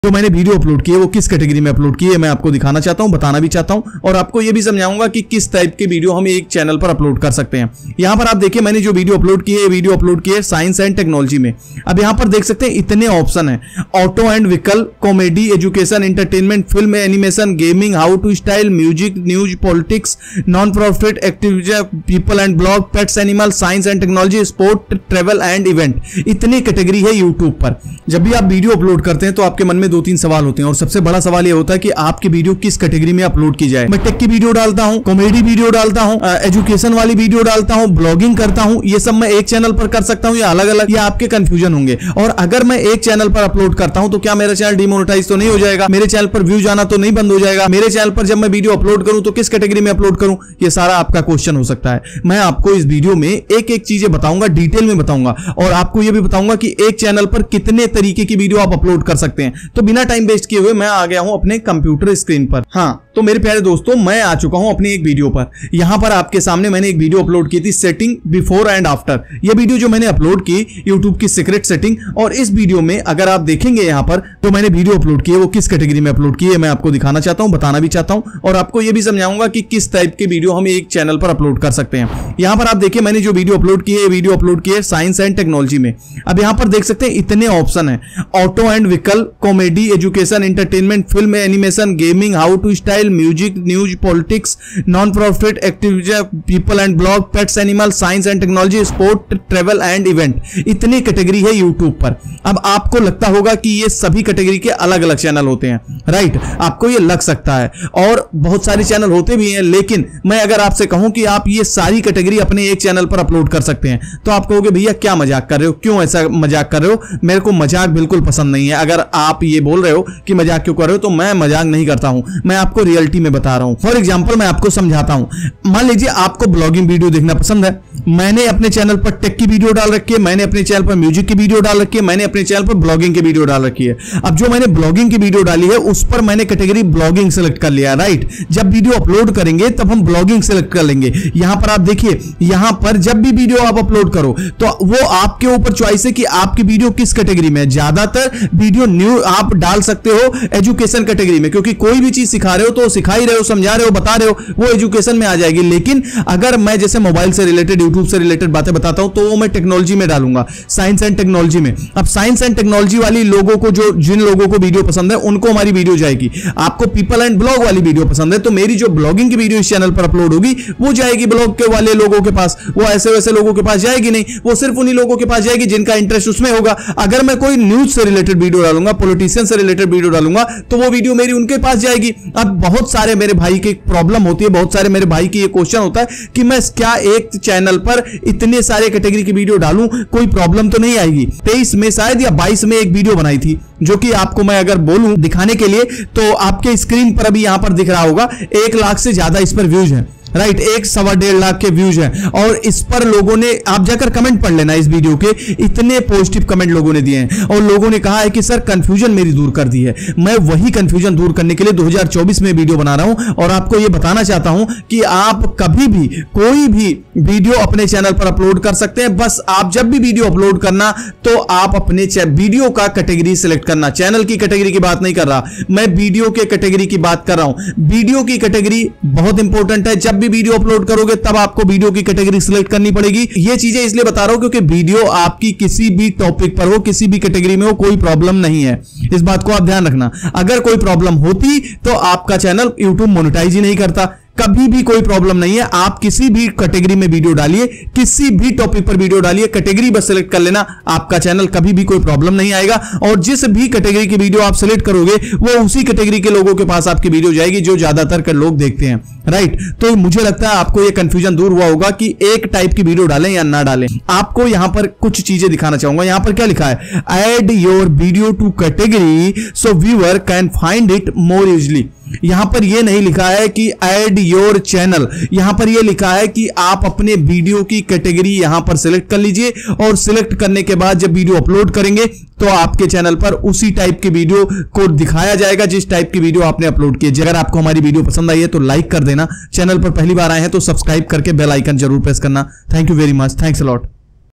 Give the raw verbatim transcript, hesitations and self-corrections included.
जो मैंने video upload की है वो किस कैटेगरी में अपलोड की है मैं आपको दिखाना चाहता हूं, बताना भी चाहता हूं और आपको ये भी समझाऊंगा कि किस टाइप के वीडियो हम एक चैनल पर अपलोड कर सकते हैं। यहां पर आप देखिए मैंने जो वीडियो अपलोड की है वीडियो अपलोड की है साइंस एंड टेक्नोलॉजी में। अब यहां पर देख सकते हैं इतने ऑप्शन है, auto and vehicle, comedy, education, entertainment, film, animation, gaming, how to style, music, news, politics, non profit activity, people and blog, pets, animal, science and technology, sport, travel and event. इतनी category है YouTube पर। जब भी आप video upload करते हैं तो आपके मन में दो तीन सवाल होते हैं और सबसे बड़ा सवाल यह होता है कि आपकी वीडियो किस कैटेगरी में अपलोड की जाए। मैं टेक की वीडियो डालता हूं, कॉमेडी वीडियो डालता हूं, एजुकेशन वाली वीडियो डालता हूं, ब्लॉगिंग करता हूं, ये सब मैं एक चैनल पर कर सकता हूं या अलग अलग, ये आपके कंफ्यूजन होंगे। और अगर मैं एक चैनल पर अपलोड करता हूं तो क्या मेरा चैनल डिमोनेटाइज तो नहीं हो जाएगा, मेरे चैनल पर व्यूज आना तो नहीं बंद हो जाएगा, मेरे चैनल पर जब मैं वीडियो अपलोड करूं तो किस कैटेगरी में अपलोड करूं, ये सारा आपका क्वेश्चन हो सकता है। मैं आपको इस वीडियो में एक एक चीजें बताऊंगा, डिटेल में बताऊंगा और आपको यह भी बताऊंगा कि एक चैनल पर कितने तरीके की वीडियो आप अपलोड कर सकते हैं। तो बिना टाइम वेस्ट किए हुए मैं आ गया हूं अपने कंप्यूटर स्क्रीन पर। हाँ, तो मेरे प्यारे दोस्तों मैं आ चुका हूं अपनी एक वीडियो पर। यहां पर आपके सामने मैंने एक वीडियो अपलोड की थी, सेटिंग बिफोर एंड आफ्टर। यह वीडियो जो मैंने अपलोड की यूट्यूब की सीक्रेट सेटिंग, और इस वीडियो में अगर आप देखेंगे यहां पर तो मैंने वीडियो अपलोड की है वो किस कैटेगरी में अपलोड की है मैं आपको दिखाना चाहता हूं, बताना भी चाहता हूं और आपको यह भी समझाऊंगा कि किस टाइप के वीडियो हम एक चैनल पर अपलोड कर सकते हैं। यहां पर आप देखिए मैंने जो वीडियो अपलोड की है वीडियो अपलोड की है साइंस एंड टेक्नोलॉजी में। अब यहां पर देख सकते हैं इतने ऑप्शन है, auto and vehicle, comedy, education, entertainment, film, animation, gaming, how to style, music, news, politics, non profit activity, people and blog, pets, animal, science and technology, sport, travel and event. इतनी category है YouTube पर। अब आपको लगता होगा कि ये सभी कैटेगरी के अलग अलग चैनल होते हैं, राइट? आपको ये लग सकता है और बहुत सारे चैनल होते भी हैं, लेकिन मैं अगर आपसे कहूं कि आप ये सारी कैटेगरी अपने एक चैनल पर अपलोड कर सकते हैं तो आप कहोगे भैया क्या मजाक कर रहे हो, क्यों ऐसा मजाक कर रहे हो? मेरे को मजाक बिल्कुल पसंद नहीं है। अगर आप ये बोल रहे हो कि मजाक क्यों कर रहे हो तो मैं मजाक नहीं करता हूं, मैं आपको रियलिटी में बता रहा हूं। फॉर एग्जांपल मैं आपको समझाता हूं। मान लीजिए आपको ब्लॉगिंग वीडियो देखना पसंद है, मैंने अपने चैनल पर टेक की वीडियो डाल रखी है, मैंने अपने चैनल पर म्यूजिक की वीडियो डाल रखी है, मैंने अपने चैनल पर ब्लॉगिंग की वीडियो डाल रखी है। अब जो मैंने ब्लॉगिंग की वीडियो डाली है उस पर मैंने कैटेगरी ब्लॉगिंग सेलेक्ट कर लिया, राइट? जब वीडियो अपलोड करेंगे तब हम ब्लॉगिंग सेलेक्ट कर लेंगे। यहां पर आप देखिए, यहां पर जब भी वीडियो आप अपलोड करो तो वो आपके ऊपर चॉइस है कि आपकी वीडियो किस कैटेगरी में है। ज्यादातर वीडियो न्यू आप डाल सकते हो एजुकेशन कैटेगरी में, क्योंकि कोई भी चीज सिखा रहे हो तो सिखा ही रहे हो, समझा रहे हो, बता रहे हो, वो एजुकेशन में आ जाएगी। लेकिन अगर मैं जैसे मोबाइल से रिलेटेड, यूट्यूब से रिलेटेड बातें बताता हूं तो वो मैं टेक्नोलॉजी में डालूंगा, साइंस एंड टेक्नोलॉजी में। अब साइंस एंड टेक्नोलॉजी वाली लोगों को, जो जिन लोगों को वीडियो पसंद है उनको हमारी वीडियो जाएगी। आपको पीपल एंड ब्लॉग वाली वीडियो पसंद है तो मेरी जो ब्लॉगिंग की वीडियो इस चैनल पर अपलोड होगी वो जाएगी ब्लॉग के वाले लोगों के पास, वो ऐसे वैसे लोगों के पास जाएगी नहीं, वो सिर्फ उन्हीं लोगों के पास जाएगी जिनका इंटरेस्ट उसमें होगा। अगर मैं कोई न्यूज से रिलेटेड वीडियो डालूंगा, पॉलिटिशियन से रिलेटेड वीडियो डालूंगा तो वो वीडियो मेरी उनके पास जाएगी। अब बहुत सारे मेरे भाई की प्रॉब्लम होती है, बहुत सारे मेरे भाई की ये क्वेश्चन होता है कि मैं क्या एक चैनल पर इतने सारे कैटेगरी की वीडियो डालूं, कोई प्रॉब्लम तो नहीं आएगी? तेईस में शायद या बाईस में एक वीडियो बनाई थी जो कि आपको मैं अगर बोलूं दिखाने के लिए तो आपके स्क्रीन पर अभी यहां पर दिख रहा होगा एक लाख से ज्यादा इस पर व्यूज हैं, राइट? एक सवा डेढ़ लाख के व्यूज हैं और इस पर लोगों ने, आप जाकर कमेंट पढ़ लेना इस वीडियो के, इतने पॉजिटिव कमेंट लोगों ने दिए हैं और लोगों ने कहा है कि सर कंफ्यूजन मेरी दूर कर दी है। मैं वही कंफ्यूजन दूर करने के लिए दो हज़ार चौबीस में वीडियो बना रहा हूं और आपको यह बताना चाहता हूं कि आप कभी भी कोई भी वीडियो अपने चैनल पर अपलोड कर सकते हैं। बस आप जब भी वीडियो अपलोड करना तो आप अपने वीडियो का कैटेगरी सिलेक्ट करना। चैनल की कैटेगरी की बात नहीं कर रहा मैं, वीडियो के कैटेगरी की बात कर रहा हूं। वीडियो की कैटेगरी बहुत इंपॉर्टेंट है। जब भी वीडियो अपलोड करोगे तब आपको वीडियो की कैटेगरी सिलेक्ट करनी पड़ेगी। ये चीजें इसलिए बता रहा हूं क्योंकि वीडियो आपकी किसी भी टॉपिक पर हो, किसी भी कैटेगरी में हो, कोई प्रॉब्लम नहीं है। इस बात को आप ध्यान रखना। अगर कोई प्रॉब्लम होती तो आपका चैनल यूट्यूब मोनेटाइज ही नहीं करता। कभी भी कोई प्रॉब्लम नहीं है, आप किसी भी कैटेगरी में वीडियो डालिए, किसी भी टॉपिक पर वीडियो डालिए, कैटेगरी बस सिलेक्ट कर लेना, आपका चैनल कभी भी कोई प्रॉब्लम नहीं आएगा। और जिस भी कैटेगरी की वीडियो आप सिलेक्ट करोगे वो उसी कैटेगरी के लोगों के पास आपकी वीडियो जाएगी जो ज्यादातर के लोग देखते हैं, राइट? तो मुझे लगता है आपको यह कंफ्यूजन दूर हुआ होगा कि एक टाइप की वीडियो डालें या ना डालें। आपको यहां पर कुछ चीजें दिखाना चाहूंगा। यहां पर क्या लिखा है? Add your video to category so viewer can find it more easily. यहां पर यह नहीं लिखा है कि ऐड योर चैनल, यहां पर यह लिखा है कि आप अपने वीडियो की कैटेगरी यहां पर सिलेक्ट कर लीजिए और सिलेक्ट करने के बाद जब वीडियो अपलोड करेंगे तो आपके चैनल पर उसी टाइप की वीडियो को दिखाया जाएगा जिस टाइप की वीडियो आपने अपलोड की है। अगर आपको हमारी वीडियो पसंद आई है तो लाइक कर देना, चैनल पर पहली बार आए हैं तो सब्सक्राइब करके बेल आइकन जरूर प्रेस करना। Thank you very much, thanks a lot.